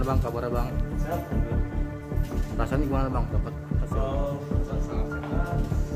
Gimana bang kabarnya bang? Sehat. Rasanya gimana bang dapat hasil? Sangat sehat.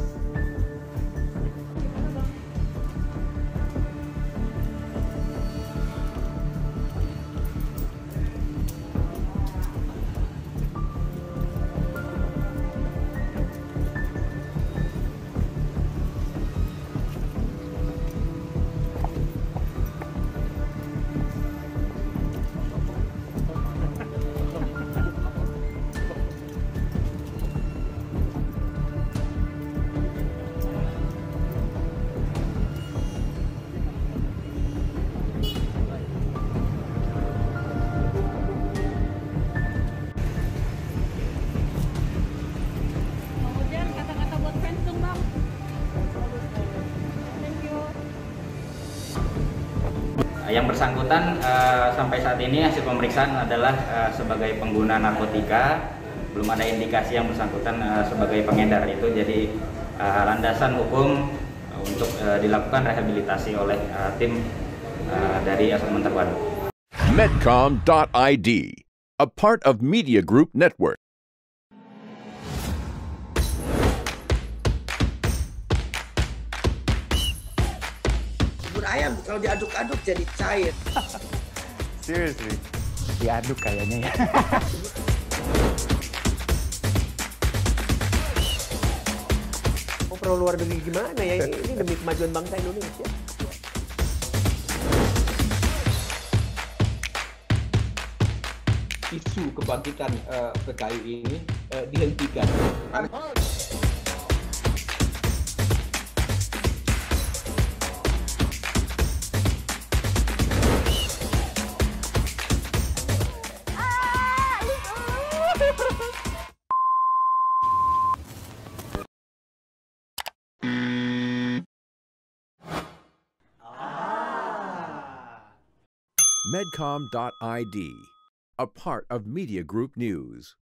Kemudian kata-kata buat fans dong bang. Thank you. Yang bersangkutan sampai saat ini hasil pemeriksaan adalah sebagai pengguna narkotika, belum ada indikasi yang bersangkutan sebagai pengedar itu. Jadi landasan hukum untuk dilakukan rehabilitasi oleh tim dari Asesmen Terpadu. Medcom.id, a part of Media Group Network. Bubur ayam kalau diaduk-aduk jadi cair. Seriously? Diaduk kayaknya ya. Mau perlu luar negeri gimana ya? Ini demi kemajuan bangsa Indonesia. Isu kebangkitan PKI ini dihentikan. Medcom.id, a part of Media Group News.